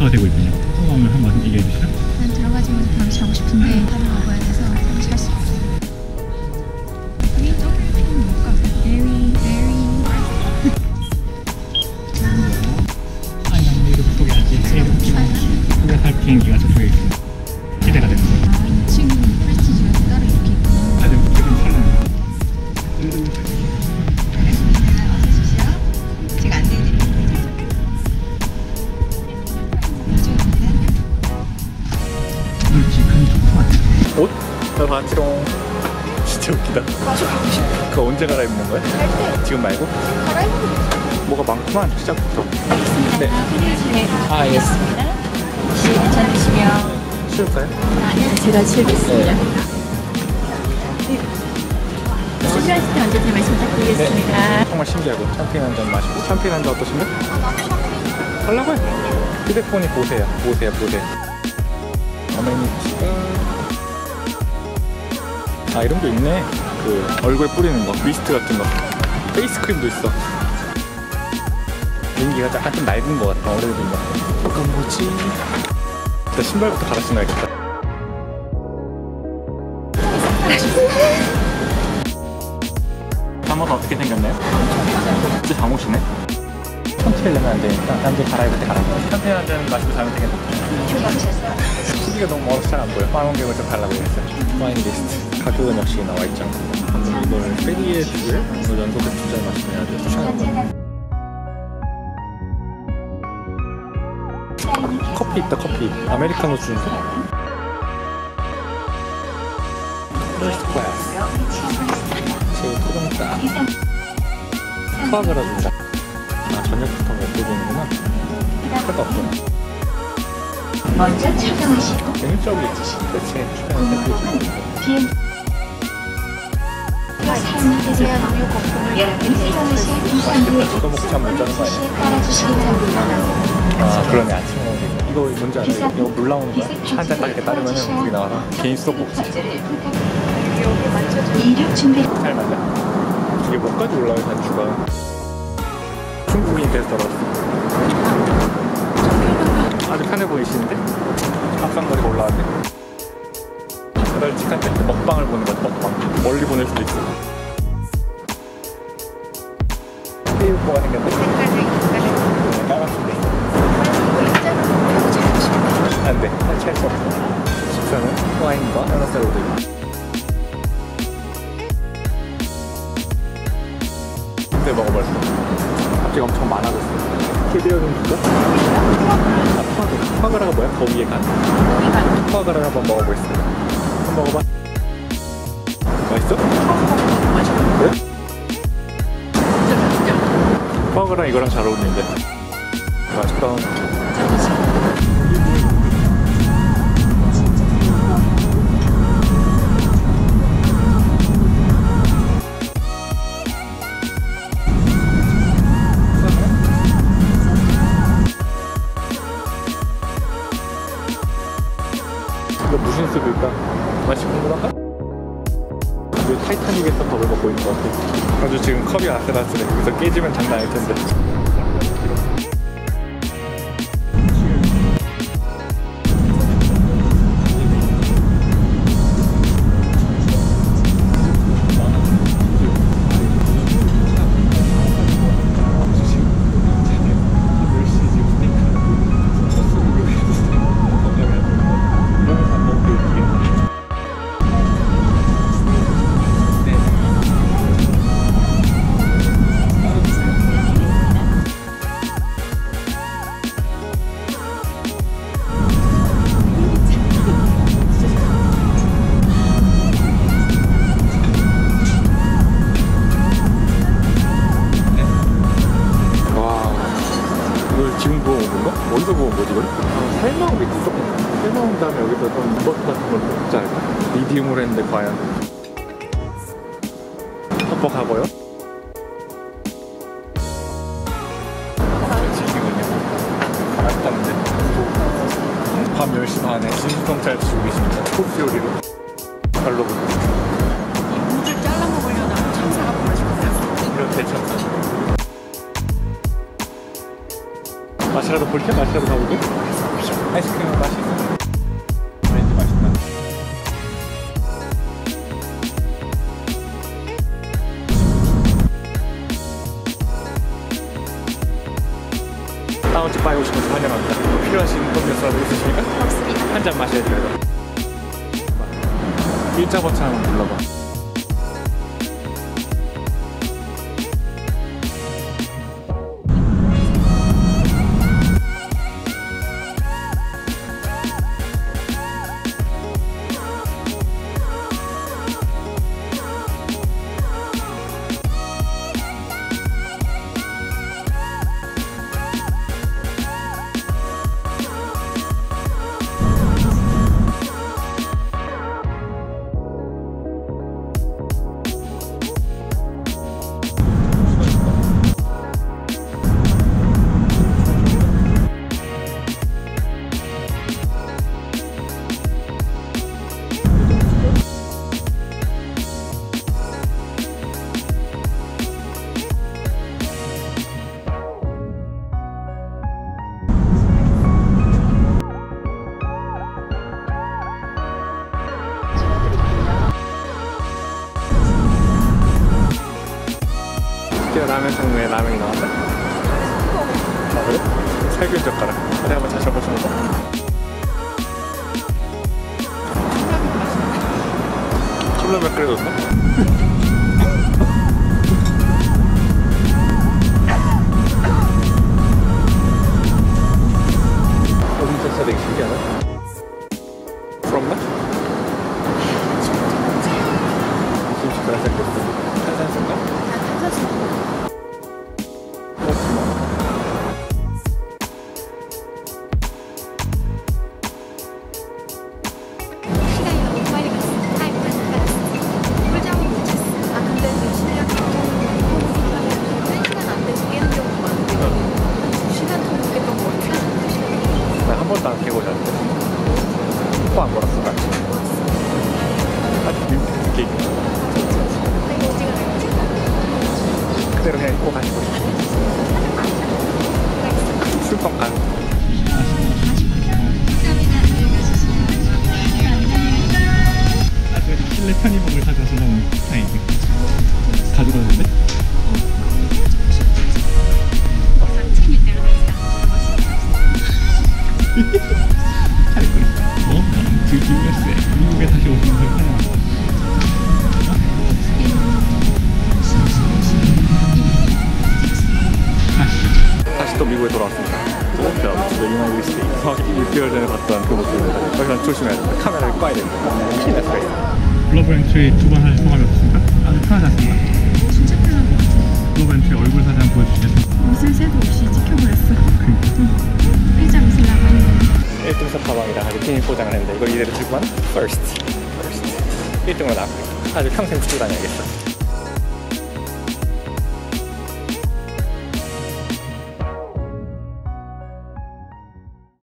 마스터가 되고 있군요. 소감을 한번 얘기해 주시죠. 난 들어가자마자 바로 자고 싶은데 밥을 먹어야 돼서 잘 수 없어. 여기 또 못 가. very 아이랜드 소개하지. 살 비행기가 저쪽에 있습니다. 기대가 됩니다. 아, 2층 프레스티지가 따로 이렇게 있구나. 아주 지금 설레는. 어서 오십시오. 제가 안내해드릴게요. 굵직한 소품. 옷? 나 봤지롱. 진짜 웃기다. 그거 언제 갈아입는 거야? 지금 말고? 뭐가 많구만 시작부터. 네. 알겠습니다. 알겠습니다. 혹시 괜찮으시면 쉬울까요? 제가 치우겠습니다. 실수하실 때 언제든 말씀 부탁드리겠습니다. 정말 신기하고 샴페인 한 잔 마시고. 샴페인 한 잔 어떠신가요? 하려고요. 휴대폰이 보세요. 보세요. 어메니티가 아 이런 거 있네. 그 얼굴에 뿌리는 거 미스트 같은 거. 페이스크림도 있어. 비행기가 약간 좀 낡은 거 같아. 오래된 거 같아. 이건 뭐지? 일단 신발부터 갈아 신어야겠다. 잠옷은 어떻게 생겼나요? 진짜 잠옷이네? 천천히 내면 안 되니까 남들 갈아입을 때 갈아입어. 샴페인 한 잔 마시고 자면 되겠다. 시기가 너무 멀어서 잘 안 보여. 망원경을 좀 달라고 했어요. 와인 리스트. 가격은 역시 나와 있지 않고. 방금 이걸 페리에 두개 연속에 2잔 마시면 아주 추천하는 거예요. 커피 있다. 커피 아메리카노 주는데? 퍼스트 클래스 제일 토종따 수학을 해준다. 아 저녁부터 먹고 주는구나. 필요가 없구나. 먼저 착용하시고 재밌적이 대체 추천을 해주고 사용되세요. 음료 거품을 여러분 사용하실 이상의 이거 먹고 잠 못 자는 거 아니야? 따라주시기 바랍니다. 아 그러네. 아침 먹는 거. 이거 뭔지 알아요? 이거 물 나오는 거야? 한 잔 딱 이렇게 따르면 물이 나와서 개인 수도 먹지. 이륙 준비. 잘 맞아? 이게 뭐까지 올라요 단추가. 중국인이 돼서 떨어졌어. 아주 편해 보이시는데? 합산거리가 올라왔네. 널찍한 때 먹방을 보는 거지. 먹방 멀리 보낼 수도 있어. 뭐가 생겼네? 까맣습니다. 안돼. 탈취할 수 없어. 식사는 와인과 연어살로도 있고. 그때 먹어봤어. 갑자기 엄청 많아졌어. 키드어 좀 줄까? 아, 푸아그라. 푸아그라가 뭐야? 더 위에 간? 푸아그라를 한번 먹어보겠습니다. 한번 먹어봐. 맛있어? 그래? 푸아그라 이거랑 잘 어울리는데. 맛있다. 이거 무슨 수일까? 맛이 궁금한가? 왜 타이타닉에서 밥을 먹고 있는 것 같아. 아주 지금 컵이 아슬아슬해. 여기서 깨지면 장난 아닐 텐데. 지금 보고 온 건가? 어디서 보고 온 거지 이걸? 설명이 있어? 설명한 다음에 여기서 좀 버터 같은 걸 먹지 않을까? 미디움으로 했는데 과연 뻑뻑하고요? 지금은요? 맛있다는데 밤 10시 반에 진수경찰 주고 계십니다. 코스 요리로 별로 물을 잘라 먹으려다 참사가 벌어지고 있어요. 이런 대참사 맛이 맛이라도 볼게? 맛이라도 가보게? 아이스크림 맛있어. 오렌지 맛있다. 다운집 빠이 오신 것을 환영합니다. 필요하신 음료수라도 있으십니까? 없습니다. 한 잔 마셔야 돼요. 일자 버튼 한번 눌러봐. 드디어 라면 종류의 라면이 나왔네. 아 그래? 살균 젓가락. 내가 한번 다시 한번 쳐볼까? 컵라면 끓여줬나? 어디 진짜 되게 신기하다. 부럽나? 김치가 생겼어. 탄산수인가? 시간이 너무 빨리 갔어. 타임 빨리 꿀잠을 못 잤어. 아 근데 그 실력이 한 시간 안 돼서 깨는 경우가 많은데 2시간 정도 깼던 거 같아. 나 한 번도 안 깨고 잤는데 코 안 골았어 나 아주 늦게 되게 어지간해. 그대로 그냥 입고 가시고 술빵 간 아주 실내 편의복을 가져서는 다행이지. 가져가는데? 막상 챙길 때로 되니까 잘 그랬어. 어? 드디어 USA. 미국에 다시 오신 걸 환영합니다. 다시 또 미국에 돌아왔습니다. 저 유나이티드 스테이트 6개월 전에 봤던 그 모습입니다. 여기서 조심해야 됩니다. 카메라를 꺼야 됩니다. 큰일 날 수가 있어요. 글로벌 엔트리 2번 할 소감이 어떻습니까? 아주 편하지 않습니까? 진짜 편한 것 같아. 글로벌 엔트리 얼굴 사진 한번 보여주시겠어요? 무슨 새도 없이 찍혀버렸어. 그러니까. 일자 미술라고 하는 1등석 가방이랑 아주 비닐 포장을 했는데 이걸 이대로 들고 가면 first 1등으로 나왔고요. 아주 평생 붙이고 다녀야겠어.